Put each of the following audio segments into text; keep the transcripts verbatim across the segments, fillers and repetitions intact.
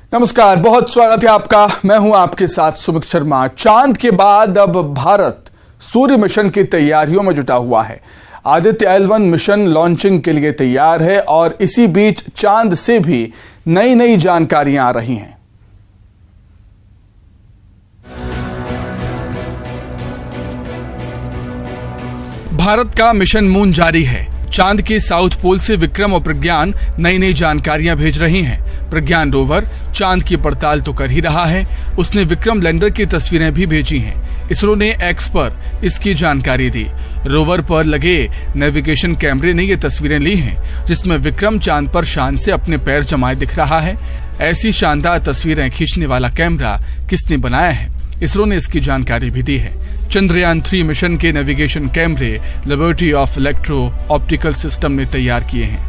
नमस्कार, बहुत स्वागत है आपका। मैं हूं आपके साथ सुमित शर्मा। चांद के बाद अब भारत सूर्य मिशन की तैयारियों में जुटा हुआ है। Aditya L one mission launching के लिए तैयार है और इसी बीच चांद से भी नई नई जानकारियां आ रही हैं। भारत का मिशन मून जारी है। चांद के साउथ पोल से विक्रम और प्रज्ञान नई नई जानकारियां भेज रही हैं। प्रज्ञान रोवर चांद की पड़ताल तो कर ही रहा है, उसने विक्रम लैंडर की तस्वीरें भी भेजी हैं। इसरो ने एक्स पर इसकी जानकारी दी। रोवर पर लगे नेविगेशन कैमरे ने ये तस्वीरें ली हैं, जिसमें विक्रम चांद पर शान से अपने पैर जमाए दिख रहा है। ऐसी शानदार तस्वीरें खींचने वाला कैमरा किसने बनाया है, इसरो ने इसकी जानकारी भी दी है। चंद्रयान थ्री मिशन के नेविगेशन कैमरे liberty of electro optical system ने तैयार किए हैं।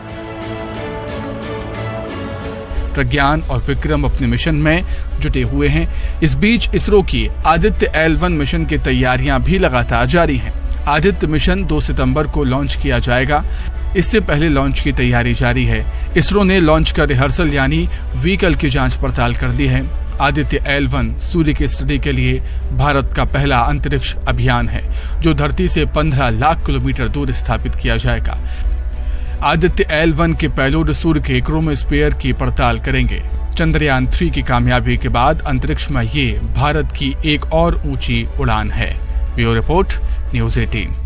प्रज्ञान और विक्रम अपने मिशन में जुटे हुए हैं। इस बीच इसरो की आदित्य एल वन मिशन की तैयारियां भी लगातार जारी हैं। आदित्य मिशन दो सितंबर को लॉन्च किया जाएगा। इससे पहले लॉन्च की तैयारी जारी है। इसरो ने लॉन्च का रिहर्सल यानी व्हीकल की जांच पड़ताल कर दी है। आदित्य एल वन सूर्य की स्टडी के लिए भारत का पहला अंतरिक्ष अभियान है, जो धरती से पंद्रह लाख किलोमीटर दूर स्थापित किया जाएगा। आदित्य एल वन के पेलोड सूर्य के क्रोमोस्फीयर की पड़ताल करेंगे। चंद्रयान थ्री की कामयाबी के बाद अंतरिक्ष में ये भारत की एक और ऊंची उड़ान है। ब्यूरो रिपोर्ट, न्यूज़ अठारह।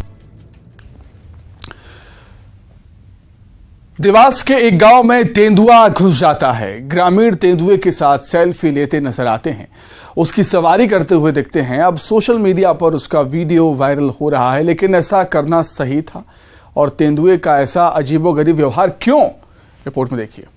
देवास के एक गांव में तेंदुआ घुस जाता है। ग्रामीण तेंदुए के साथ सेल्फी लेते नजर आते हैं, उसकी सवारी करते हुए दिखते हैं। अब सोशल मीडिया पर उसका वीडियो वायरल हो रहा है, लेकिन ऐसा करना सही था और तेंदुए का ऐसा अजीबोगरीब व्यवहार क्यों? रिपोर्ट में देखिए।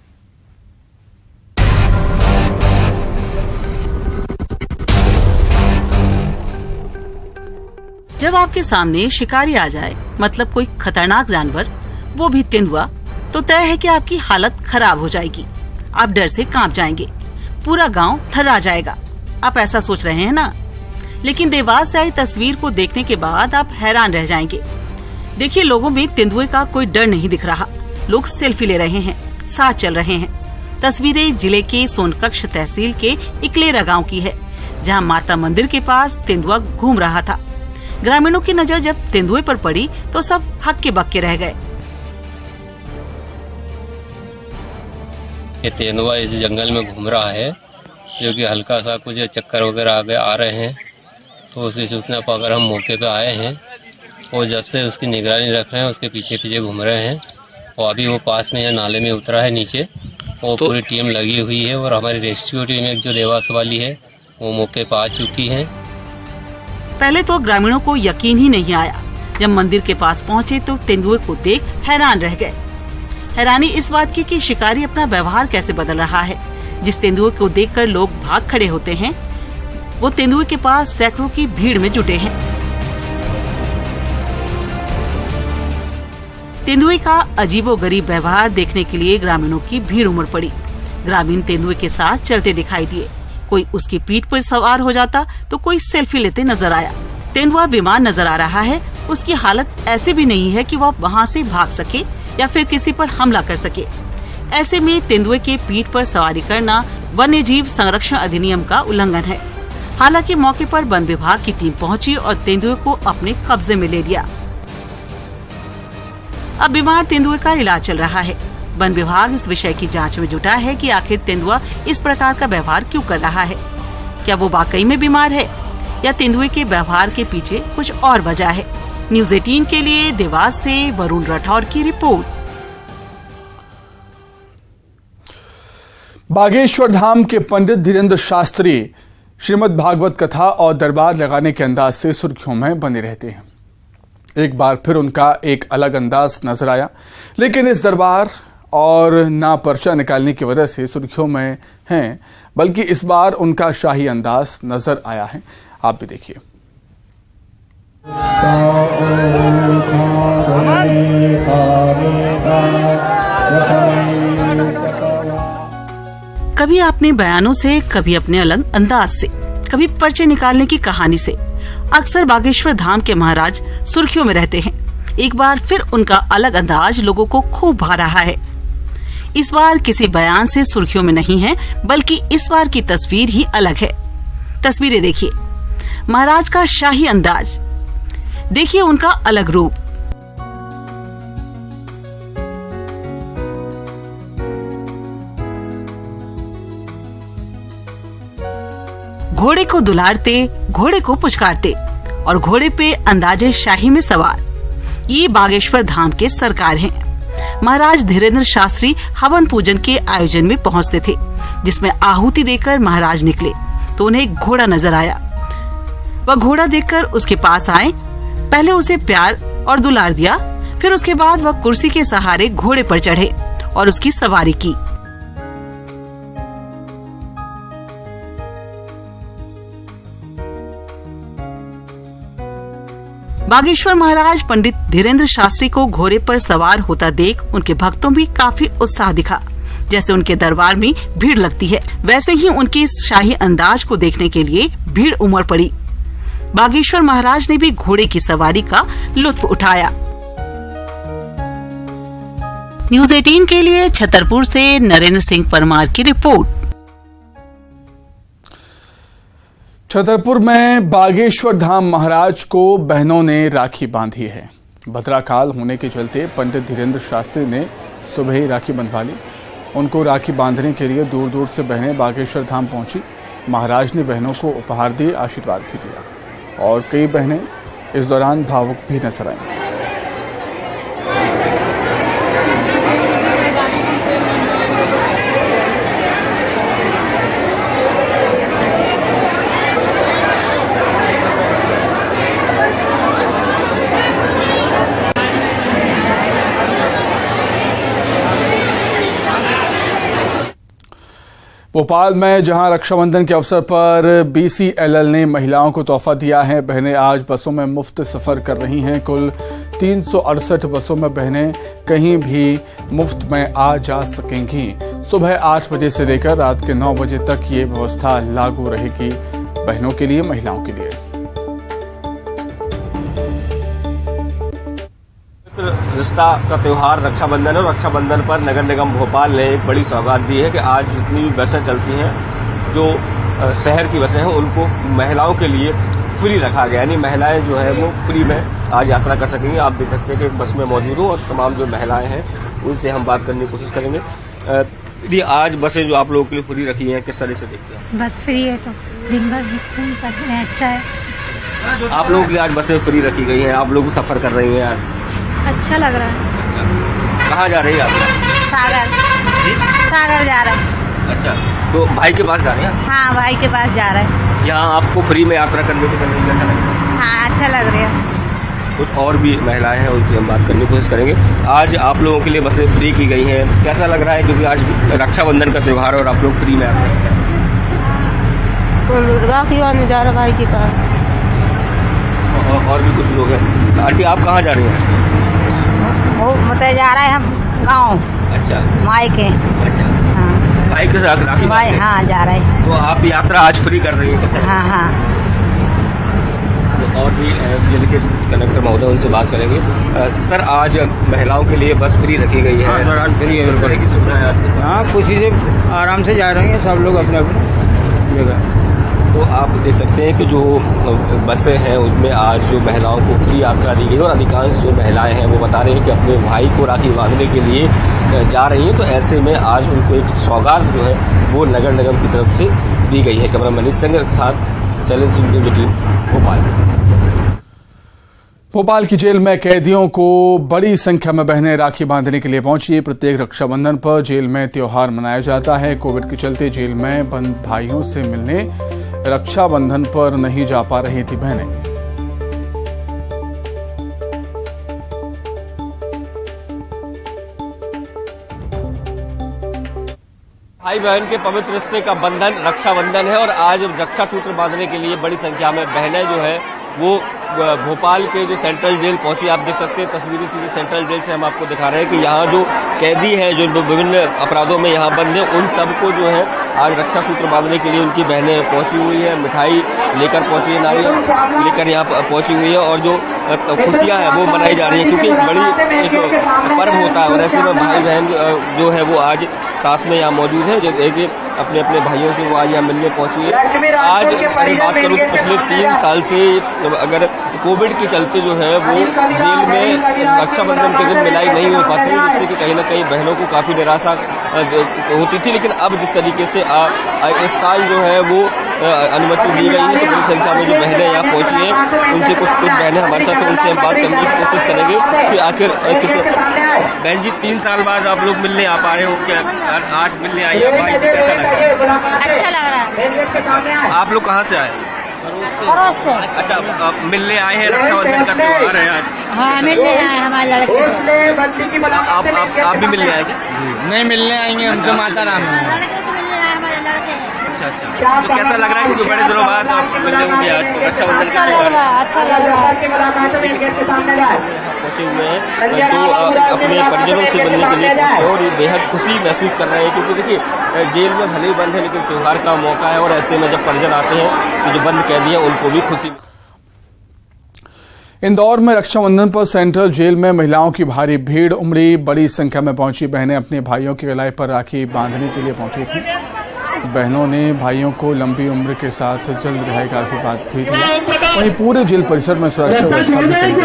जब आपके सामने शिकारी आ जाए, मतलब कोई खतरनाक जानवर, वो भी तेंदुआ, तो तय है कि आपकी हालत खराब हो जाएगी। आप डर से कांप जाएंगे, पूरा गांव थर्रा जाएगा। आप ऐसा सोच रहे हैं ना? लेकिन देवास से आई तस्वीर को देखने के बाद आप हैरान रह जाएंगे। देखिए, लोगों में तेंदुए का कोई डर नहीं दिख रहा। लोग सेल्फी ले रहे हैं, साथ चल रहे हैं। तस्वीरें जिले के सोनकच्छ तहसील के इकलेरा गाँव की है, जहाँ माता मंदिर के पास तेंदुआ घूम रहा था। ग्रामीणों की नजर जब तेंदुए पर पड़ी तो सब हक्के बक्के रह गए। ये तेंदुआ इस जंगल में घूम रहा है, जो कि हल्का सा कुछ चक्कर वगैरह आगे आ रहे हैं, तो उसकी सूचना पाकर हम मौके पे आए हैं और जब से उसकी निगरानी रख रहे हैं, उसके पीछे पीछे घूम रहे हैं। और अभी वो पास में या नाले में उतरा है नीचे, और तो पूरी टीम लगी हुई है और हमारी रेस्क्यू टीम एक जो देवास वाली है वो मौके पर आ चुकी है। पहले तो ग्रामीणों को यकीन ही नहीं आया। जब मंदिर के पास पहुँचे तो तेंदुए को देख हैरान रह गए। हैरानी इस बात की कि शिकारी अपना व्यवहार कैसे बदल रहा है। जिस तेंदुए को देखकर लोग भाग खड़े होते हैं, वो तेंदुए के पास सैकड़ों की भीड़ में जुटे हैं। तेंदुए का अजीबोगरीब व्यवहार देखने के लिए ग्रामीणों की भीड़ उमड़ पड़ी। ग्रामीण तेंदुए के साथ चलते दिखाई दिए। कोई उसकी पीठ पर सवार हो जाता तो कोई सेल्फी लेते नजर आया। तेंदुआ बीमार नजर आ रहा है। उसकी हालत ऐसे भी नहीं है कि वह वहाँ से भाग सके या फिर किसी पर हमला कर सके। ऐसे में तेंदुए के पीठ पर सवारी करना वन्य जीव संरक्षण अधिनियम का उल्लंघन है। हालांकि मौके पर वन विभाग की टीम पहुंची और तेंदुए को अपने कब्जे में ले लिया। अब बीमार तेंदुए का इलाज चल रहा है। वन विभाग इस विषय की जांच में जुटा है कि आखिर तेंदुआ इस प्रकार का व्यवहार क्यों कर रहा है। क्या वो वाकई में बीमार है या तेंदुए के व्यवहार के पीछे कुछ और वजह है? न्यूज़ अठारह के लिए देवास से वरुण राठौर की रिपोर्ट। बागेश्वर धाम के पंडित धीरेन्द्र शास्त्री श्रीमद् भागवत कथा और दरबार लगाने के अंदाज से सुर्खियों में बने रहते हैं। एक बार फिर उनका एक अलग अंदाज नजर आया, लेकिन इस दरबार और ना पर्चा निकालने की वजह से सुर्खियों में हैं, बल्कि इस बार उनका शाही अंदाज नजर आया है। आप भी देखिए। कभी अपने बयानों से, कभी अपने अलग अंदाज से, कभी पर्चे निकालने की कहानी से अक्सर बागेश्वर धाम के महाराज सुर्खियों में रहते हैं। एक बार फिर उनका अलग अंदाज लोगों को खूब भा रहा है। इस बार किसी बयान से सुर्खियों में नहीं है, बल्कि इस बार की तस्वीर ही अलग है। तस्वीरें देखिए, महाराज का शाही अंदाज, देखिए उनका अलग रूप। घोड़े को दुलारते, घोड़े को पुचकारते और घोड़े पे अंदाजे शाही में सवार, ये बागेश्वर धाम के सरकार हैं। महाराज धीरेन्द्र शास्त्री हवन पूजन के आयोजन में पहुंचते थे, जिसमें आहुति देकर महाराज निकले तो उन्हें एक घोड़ा नजर आया। वह घोड़ा देखकर उसके पास आए, पहले उसे प्यार और दुलार दिया, फिर उसके बाद वह कुर्सी के सहारे घोड़े पर चढ़े और उसकी सवारी की। बागेश्वर महाराज पंडित धीरेन्द्र शास्त्री को घोड़े पर सवार होता देख उनके भक्तों में काफी उत्साह दिखा। जैसे उनके दरबार में भीड़ लगती है, वैसे ही उनके इस शाही अंदाज को देखने के लिए भीड़ उमड़ पड़ी। बागेश्वर महाराज ने भी घोड़े की सवारी का लुत्फ उठाया। न्यूज़ अठारह के लिए छतरपुर से नरेंद्र सिंह परमार की रिपोर्ट। छतरपुर में बागेश्वर धाम महाराज को बहनों ने राखी बांधी है। भद्रा काल होने के चलते पंडित धीरेन्द्र शास्त्री ने सुबह ही राखी बंधवा ली। उनको राखी बांधने के लिए दूर दूर से बहनें बागेश्वर धाम पहुंची। महाराज ने बहनों को उपहार दिए, आशीर्वाद भी दिया और कई बहनें इस दौरान भावुक भी नजर आईं। भोपाल में जहां रक्षाबंधन के अवसर पर बी सी एल एल ने महिलाओं को तोहफा दिया है। बहनें आज बसों में मुफ्त सफर कर रही हैं। कुल तीन सौ अड़सठ बसों में बहनें कहीं भी मुफ्त में आ जा सकेंगी। सुबह आठ बजे से लेकर रात के नौ बजे तक ये व्यवस्था लागू रहेगी बहनों के लिए, महिलाओं के लिए। रिश्ता का त्योहार रक्षाबंधन है और रक्षाबंधन पर नगर निगम भोपाल ने एक बड़ी सौगात दी है कि आज जितनी भी बसें चलती हैं, जो शहर की बसें हैं, उनको महिलाओं के लिए फ्री रखा गया। यानी महिलाएं जो है वो फ्री में आज यात्रा कर सकेंगी। आप देख सकते हैं कि एक बस में मौजूद हूँ और तमाम जो महिलाएं हैं उनसे हम बात करने की कोशिश करेंगे। ये आज बसें जो आप लोगों के लिए फ्री रखी हैं, किस तरह से देखते हैं? बस फ्री है तो दिन भर घूम सकते हैं, अच्छा है। आप लोगों के लिए आज बसें फ्री रखी गई हैं, आप लोग सफर कर रही हैं आज, अच्छा लग रहा है। कहाँ जा रही है आप? सागर सागर जा रहे हैं। अच्छा, तो भाई के पास जा रहे हैं? हाँ, भाई के पास जा रहे हैं। यहाँ आपको फ्री में यात्रा करने को कैसा लग रहा है? हाँ, अच्छा लग रहा है। कुछ और भी महिलाएं हैं, उनसे हम बात करने की कोशिश करेंगे। आज आप लोगों के लिए बसें फ्री की गई हैं, कैसा लग रहा है? क्योंकि आज रक्षाबंधन का त्योहार है और आप लोग फ्री में यात्रा कर रहे हैं। तो दुर्गा की ओर में जा रहा भाई के पास। और, और भी कुछ लोग हैं। आंटी, आप कहाँ जा रही हैं? वो मतलब जा रहे हैं हम गाँव। अच्छा, माई के। अच्छा, हाँ, भाई के साथ राखी भाई, हाँ जा रहे हैं। तो आप यात्रा आज फ्री कर रही हैं? हाँ हाँ। तो और भी जिले के कलेक्टर महोदय, उनसे बात करेंगे। आ, सर, आज महिलाओं के लिए बस फ्री रखी गई है। हाँ सर, आज फ्री है बिल्कुल। हाँ, खुशी से आराम से जा रहे हैं सब लोग अपने अपने जगह। तो आप देख सकते हैं कि जो बसें हैं उनमें आज जो महिलाओं को फ्री यात्रा दी गई और अधिकांश जो महिलाएं हैं वो बता रही हैं कि अपने भाई को राखी बांधने के लिए जा रही हैं। तो ऐसे में आज उनको एक सौगात जो है वो नगर निगम की तरफ से दी गई है। कैमरा मनीष संघ के साथ चैलेंज सिंह, न्यूज़ अठारह भोपाल। भोपाल की जेल में कैदियों को बड़ी संख्या में बहनें राखी बांधने के लिए पहुंची। प्रत्येक रक्षाबंधन पर जेल में त्योहार मनाया जाता है। कोविड के चलते जेल में बंद भाइयों से मिलने रक्षाबंधन पर नहीं जा पा रही थी बहनें। भाई बहन के पवित्र रिश्ते का बंधन रक्षाबंधन है और आज रक्षा सूत्र बांधने के लिए बड़ी संख्या में बहनें जो है वो भोपाल के जो सेंट्रल जेल पहुंची। आप देख सकते हैं तस्वीरें सीधी सेंट्रल जेल से हम आपको दिखा रहे हैं कि यहाँ जो कैदी हैं जो विभिन्न अपराधों में यहाँ बंद हैं, उन सबको जो है आज रक्षा सूत्र बांधने के लिए उनकी बहनें पहुंची हुई है। मिठाई लेकर पहुंची है, नारियल लेकर यहाँ पहुंची हुई है और जो खुशियाँ हैं वो मनाई जा रही हैं, क्योंकि बड़ी एक पर्व होता है और ऐसे में भाई बहन जो है वो आज साथ में यहाँ मौजूद है, जो एक अपने अपने भाइयों से वो आज यहाँ मिलने पहुंची है। आज अगर बात करूँ तो पिछले तीन साल से अगर कोविड के चलते जो है वो जेल में रक्षाबंधन के दिन मिलाई नहीं हो पाती, जिससे कि कहीं ना कहीं बहनों को काफ़ी निराशा होती थी। लेकिन अब जिस तरीके से आ, आ, इस साल जो है वो अनुमति दी गई है, तो बड़ी संख्या में जो बहनें यहाँ पहुंची हैं, उनसे कुछ कुछ बहनें हमारे साथ हैं, उनसे हम बात करने की कोशिश करेंगे कि आखिर किस। बहन जी, तीन साल बाद आप लोग मिलने आ पा रहे हो, क्या आज मिलने आई है? भाई कैसा लग रहा है? अच्छा लग रहा है। आप लोग कहाँ से आए? खरोस से। अच्छा, आप मिलने आए हैं, रक्षाबंधन का त्योहार है आज। हाँ, मिलने आए हमारे लड़के से। आप आप आप भी मिलने आएंगे? नहीं, मिलने आएंगे हमसे माता राम। अच्छा अच्छा, तो कैसा लग रहा है कि बड़े दिनों बाद आप मिल रहे होंगे आज रक्षाबंधन अच्छा लग रहा है, अच्छा लग रहा है। पहुंचे हुए हैं तो अपने परिजनों से मिलने के लिए पहुंचे और बेहद खुशी महसूस कर रहे हैं, क्योंकि देखिए जेल में भले ही बंद है लेकिन त्योहार का मौका है और ऐसे में जब परिजन आते हैं तो जो बंद कैदी हैं उनको भी खुशी। इंदौर में रक्षाबंधन पर सेंट्रल जेल में महिलाओं की भारी भीड़ उमड़ी। बड़ी संख्या में पहुंची बहनें अपने भाइयों की कलाई पर राखी बांधने के लिए पहुंची थी। बहनों ने भाइयों को लंबी उम्र के साथ जल्द रिहाई का आशीर्वाद भी दिया। वहीं पूरे जेल परिसर में सुरक्षा व्यवस्था भी की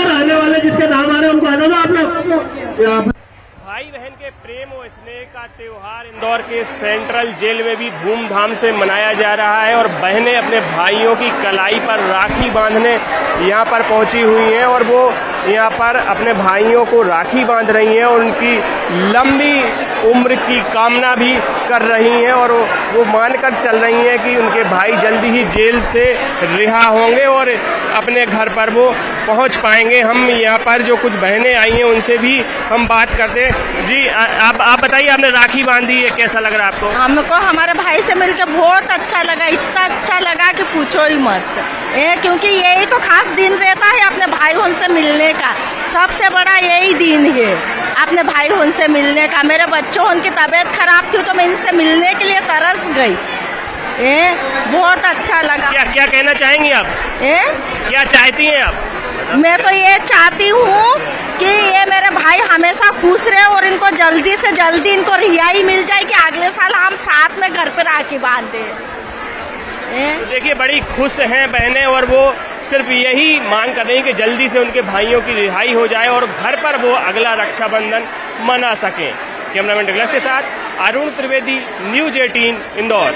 गई। भाई बहन के प्रेम और स्नेह का त्योहार इंदौर के सेंट्रल जेल में भी धूमधाम से मनाया जा रहा है और बहनें अपने भाइयों की कलाई पर राखी बांधने यहाँ पर पहुंची हुई हैं और वो यहाँ पर अपने भाइयों को राखी बांध रही हैं और उनकी लंबी उम्र की कामना भी कर रही हैं और वो मानकर चल रही हैं कि उनके भाई जल्दी ही जेल से रिहा होंगे और अपने घर पर वो पहुंच पाएंगे। हम यहाँ पर जो कुछ बहनें आई हैं उनसे भी हम बात करते हैं। जी, आ, आप आप बताइए, आपने राखी बांधी है, कैसा लग रहा है आपको? हमको हमारे भाई से मिलकर बहुत अच्छा लगा, इतना अच्छा लगा कि पूछो ही मत। ए, क्योंकि यही तो खास दिन रहता है अपने भाई उनसे मिलने का, सबसे बड़ा यही दिन है अपने भाई उनसे मिलने का। मेरे बच्चों उनकी तबीयत खराब थी तो मैं इनसे मिलने के लिए तरस गई। ए, बहुत अच्छा लगा। क्या क्या कहना चाहेंगी आप? ए? क्या चाहती हैं आप? मैं तो ये चाहती हूँ कि ये मेरे भाई हमेशा खुश रहे और इनको जल्दी से जल्दी इनको रिहाई मिल जाए कि अगले साल हम साथ में घर पे राखी बांधे। तो देखिए, बड़ी खुश हैं बहनें और वो सिर्फ यही मांग कर रही हैं कि जल्दी से उनके भाइयों की रिहाई हो जाए और घर पर वो अगला रक्षाबंधन मना सकें। कैमरामैन डगलस के साथ अरुण त्रिवेदी, न्यूज अठारह, इंदौर।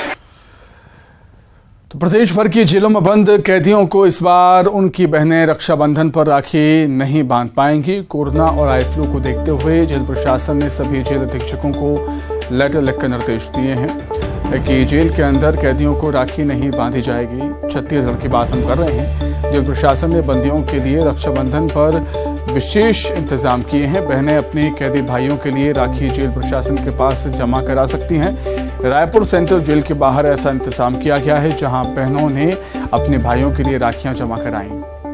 तो प्रदेश भर की जेलों में बंद कैदियों को इस बार उनकी बहनें रक्षाबंधन पर राखी नहीं बांध पाएंगी। कोरोना और आई फ्लू को देखते हुए जेल प्रशासन ने सभी जेल अधीक्षकों को लेटर लिखकर निर्देश दिए हैं कि जेल के अंदर कैदियों को राखी नहीं बांधी जाएगी। छत्तीसगढ़ की बात हम कर रहे हैं। जेल प्रशासन ने बंदियों के लिए रक्षाबंधन पर विशेष इंतजाम किए हैं। बहनें अपने कैदी भाइयों के लिए राखी जेल प्रशासन के पास जमा करा सकती हैं। रायपुर सेंट्रल जेल के बाहर ऐसा इंतजाम किया गया है, जहां बहनों ने अपने भाइयों के लिए राखियां जमा कराई।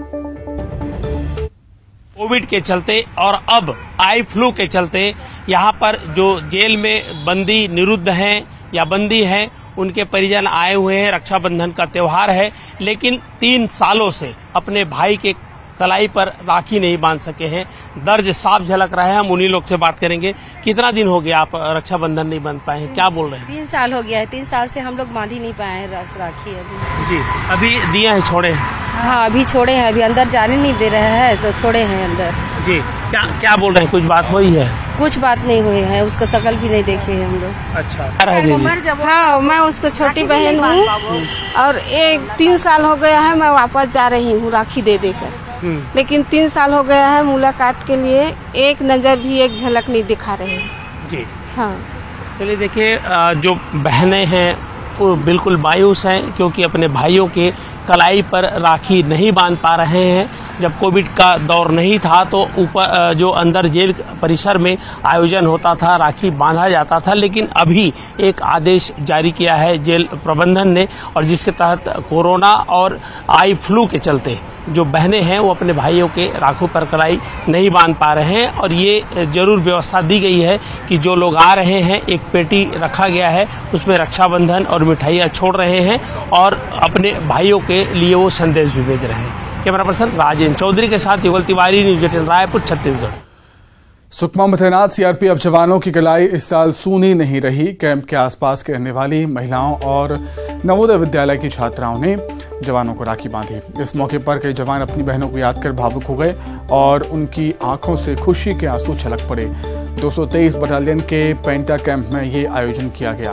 कोविड के चलते और अब आई फ्लू के चलते यहाँ पर जो जेल में बंदी निरुद्ध हैं या बंदी हैं, उनके परिजन आए हुए हैं। रक्षाबंधन का त्योहार है, लेकिन तीन सालों से अपने भाई के कलाई पर राखी नहीं बांध सके हैं। दर्द साफ झलक रहा है। हम उन्हीं लोग से बात करेंगे। कितना दिन हो गया आप रक्षाबंधन नहीं बांध पाए हैं, क्या बोल रहे हैं? तीन साल हो गया है। तीन साल से हम लोग बांध ही नहीं पाए हैं राखी। अभी जी, अभी दिए हैं, छोड़े हैं? हाँ, अभी छोड़े हैं। अभी अंदर जाने नहीं दे रहे हैं तो छोड़े हैं अंदर। जी, क्या क्या बोल रहे हैं? कुछ बात हुई है? कुछ बात नहीं हुई है, उसका शकल भी नहीं देखे हैं हम लोग। अच्छा, हाँ, मैं उसको छोटी बहन हूँ और एक तीन साल हो गया है मैं वापस जा रही हूँ राखी दे देकर, लेकिन तीन साल हो गया है मुलाकात के लिए एक नजर भी एक झलक नहीं दिखा रहे हैं। जी हाँ, चलिए देखिए, जो बहनें हैं वो बिल्कुल मायूस हैं क्योंकि अपने भाइयों के कलाई पर राखी नहीं बांध पा रहे हैं। जब कोविड का दौर नहीं था तो ऊपर जो अंदर जेल परिसर में आयोजन होता था, राखी बांधा जाता था, लेकिन अभी एक आदेश जारी किया है जेल प्रबंधन ने, और जिसके तहत कोरोना और आई फ्लू के चलते जो बहनें हैं वो अपने भाइयों के राखों पर कलाई नहीं बांध पा रहे हैं। और ये जरूर व्यवस्था दी गई है कि जो लोग आ रहे हैं, एक पेटी रखा गया है, उसमें रक्षाबंधन और मिठाइयाँ छोड़ रहे हैं और अपने भाइयों के लिए वो संदेश भी भेज रहे हैं। कैमरा पर्सन राजेंद्र चौधरी के साथ युगल तिवारी, न्यूज एटीन रायपुर, छत्तीसगढ़। सुकमा में तैनात सीआरपीएफ जवानों की कलाई इस साल सूनी नहीं रही। कैंप के आसपास के रहने वाली महिलाओं और नवोदय विद्यालय की छात्राओं ने जवानों को राखी बांधी। इस मौके पर कई जवान अपनी बहनों को याद कर भावुक हो गए और उनकी आंखों से खुशी के आंसू छलक पड़े। दो सौ तेईस बटालियन के पेंटा कैंप में ये आयोजन किया गया।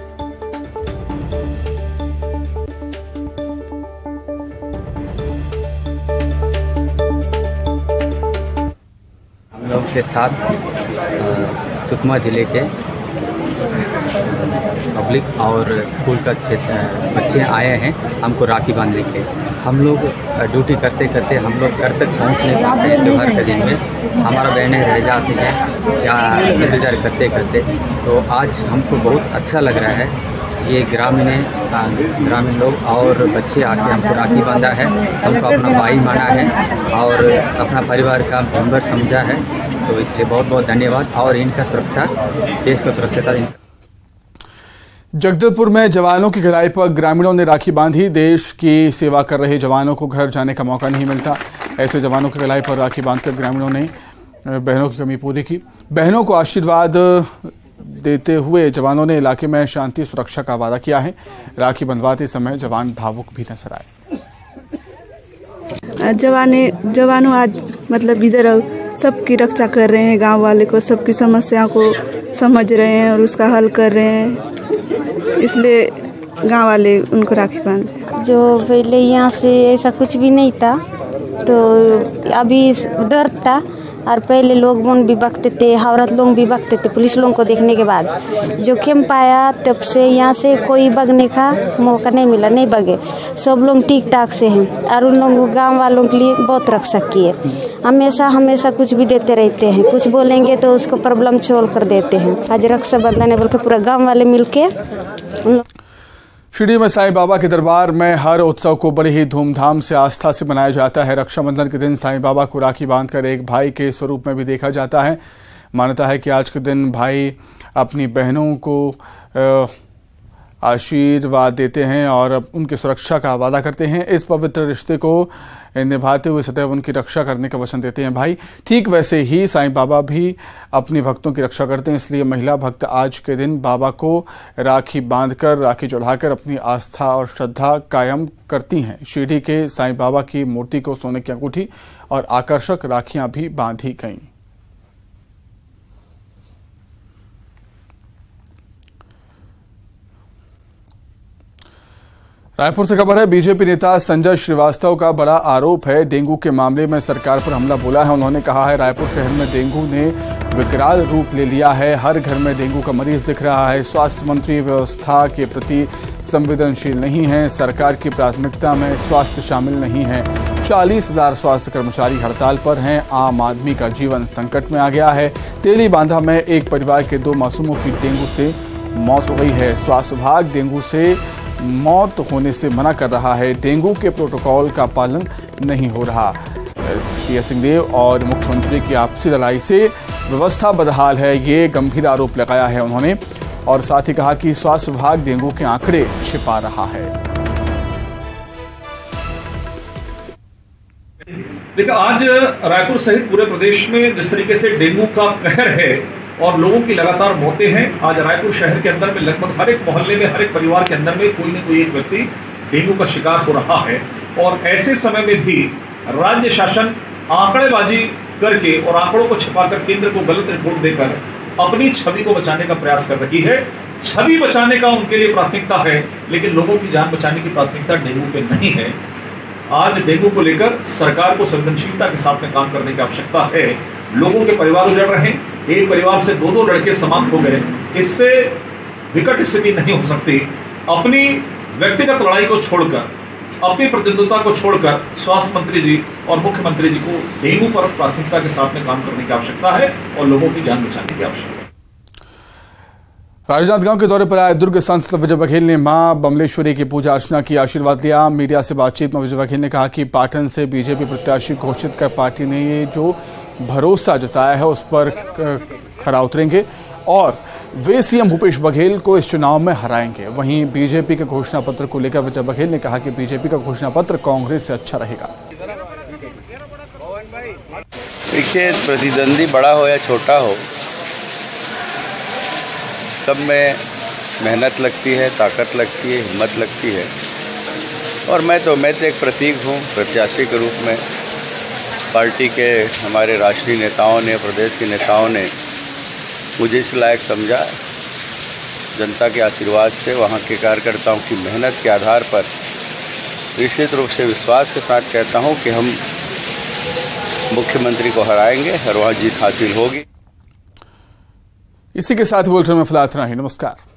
हम लोग के साथ सुकमा जिले के पब्लिक और स्कूल का बच्चे आए हैं हमको राखी बांधने के। हम लोग ड्यूटी करते करते हम लोग घर तक पहुंच नहीं पाते हैं त्यौहार के दिन में। हमारा बहनें रह जाती हैं या इंतजार करते करते। तो आज हमको बहुत अच्छा लग रहा है। ये ग्रामीण ग्रामीण लोग और बच्चे आके हमको राखी बांधा है, हमको अपना भाई माना है और अपना परिवार का मेंबर समझा है। तो इसलिए बहुत बहुत धन्यवाद और इनका सुरक्षा, देश का सुरक्षा। जगदलपुर में जवानों की कलाई पर ग्रामीणों ने राखी बांधी। देश की सेवा कर रहे जवानों को घर जाने का मौका नहीं मिलता। ऐसे जवानों की कलाई पर राखी बांधकर ग्रामीणों ने बहनों की कमी पूरी की। बहनों को आशीर्वाद देते हुए जवानों ने इलाके में शांति सुरक्षा का वादा किया है। राखी बंधवाते समय जवान भावुक भी नजर आए। जवाने जवानों आज मतलब इधर सबकी रक्षा कर रहे हैं, गांव वाले को सबकी समस्याओं को समझ रहे हैं और उसका हल कर रहे हैं। इसलिए गांव वाले उनको राखी बांधे। जो पहले यहाँ से ऐसा कुछ भी नहीं था तो अभी डर था और पहले लोग मन भी बकते थे, औरत लोग भी बकते थे। पुलिस लोगों को देखने के बाद जो कैंप आया तब से यहाँ से कोई बगने का मौका नहीं मिला, नहीं बगे। सब लोग ठीक ठाक से हैं और उन लोगों गांव वालों के लिए बहुत रक्षा की है। हमेशा हमेशा कुछ भी देते रहते हैं, कुछ बोलेंगे तो उसको प्रॉब्लम छोड़ कर देते हैं। आज रक्षाबंधन है बोल के पूरा गाँव वाले मिल के। शिरडी में साईं बाबा के दरबार में हर उत्सव को बड़े ही धूमधाम से आस्था से मनाया जाता है। रक्षाबंधन के दिन साईं बाबा को राखी बांधकर एक भाई के स्वरूप में भी देखा जाता है। मान्यता है कि आज के दिन भाई अपनी बहनों को आशीर्वाद देते हैं और उनकी सुरक्षा का वादा करते हैं। इस पवित्र रिश्ते को निभाते हुए सदैव उनकी रक्षा करने का वचन देते हैं भाई। ठीक वैसे ही साईं बाबा भी अपने भक्तों की रक्षा करते हैं। इसलिए महिला भक्त आज के दिन बाबा को राखी बांधकर, राखी चढ़ाकर अपनी आस्था और श्रद्धा कायम करती हैं। शिरडी के साईं बाबा की मूर्ति को सोने की अंगूठी और आकर्षक राखियां भी बांधी गईं। रायपुर से खबर है। बीजेपी नेता संजय श्रीवास्तव का बड़ा आरोप है। डेंगू के मामले में सरकार पर हमला बोला है। उन्होंने कहा है रायपुर शहर में डेंगू ने विकराल रूप ले लिया है। हर घर में डेंगू का मरीज दिख रहा है। स्वास्थ्य मंत्री व्यवस्था के प्रति संवेदनशील नहीं है। सरकार की प्राथमिकता में स्वास्थ्य शामिल नहीं है। चालीस हजार स्वास्थ्य कर्मचारी हड़ताल पर हैं। आम आदमी का जीवन संकट में आ गया है। तेली बांधा में एक परिवार के दो मासूमों की डेंगू से मौत हो गई है। स्वास्थ्य विभाग डेंगू से मौत होने से मना कर रहा है। डेंगू के प्रोटोकॉल का पालन नहीं हो रहा। टीएस सिंहदेव और मुख्यमंत्री की आपसी लड़ाई से व्यवस्था बदहाल है, ये गंभीर आरोप लगाया है उन्होंने। और साथ ही कहा कि स्वास्थ्य विभाग डेंगू के आंकड़े छिपा रहा है। देखिए, आज रायपुर सहित पूरे प्रदेश में जिस तरीके से डेंगू का कहर है और लोगों की लगातार मौतें हैं, आज रायपुर शहर के अंदर में लगभग हर एक मोहल्ले में, हर एक परिवार के अंदर में कोई न कोई एक व्यक्ति डेंगू का शिकार हो रहा है। और ऐसे समय में भी राज्य शासन आंकड़ेबाजी करके और आंकड़ों को छिपाकर केंद्र को गलत रिपोर्ट देकर अपनी छवि को बचाने का प्रयास कर रही है। छवि बचाने का उनके लिए प्राथमिकता है, लेकिन लोगों की जान बचाने की प्राथमिकता डेंगू पे नहीं है। आज डेंगू को लेकर सरकार को संवेदनशीलता के साथ में काम करने की आवश्यकता है। लोगों के परिवार उजड़ रहे हैं, एक परिवार से दो दो लड़के समाप्त हो गए। इससे विकट स्थिति नहीं हो सकती। अपनी व्यक्तिगत लड़ाई को छोड़कर, अपनी प्रतिद्वंद्विता को छोड़कर स्वास्थ्य मंत्री जी और मुख्यमंत्री जी को डेंगू पर प्राथमिकता के साथ में काम करने की आवश्यकता है और लोगों की जान बचाने की आवश्यकता है। राजनांदगांव के दौरे पर आए दुर्ग सांसद विजय बघेल ने मां बमलेश्वरी की पूजा अर्चना की, आशीर्वाद लिया। मीडिया से बातचीत में विजय बघेल ने कहा कि पाटन से बीजेपी प्रत्याशी घोषित कर पार्टी ने ये जो भरोसा जताया है उस पर खरा उतरेंगे और वे सीएम भूपेश बघेल को इस चुनाव में हराएंगे। वहीं बीजेपी के घोषणा पत्र को लेकर विजय बघेल ने कहा कि बीजेपी का घोषणा पत्र कांग्रेस से अच्छा रहेगा। देखिए, प्रतिद्वंदी बड़ा हो या छोटा हो, सब में मेहनत लगती है, ताकत लगती है, हिम्मत लगती है। और मैं तो मैं तो एक प्रतीक हूँ प्रत्याशी के रूप में। पार्टी के हमारे राष्ट्रीय नेताओं ने, प्रदेश के नेताओं ने मुझे इस लायक समझा। जनता के आशीर्वाद से, वहाँ के कार्यकर्ताओं की मेहनत के आधार पर निश्चित रूप से विश्वास के साथ कहता हूँ कि हम मुख्यमंत्री को हराएंगे और वहाँ जीत हासिल होगी। इसी के साथ बुलेटिन में फिलहाल इतना ही। नमस्कार।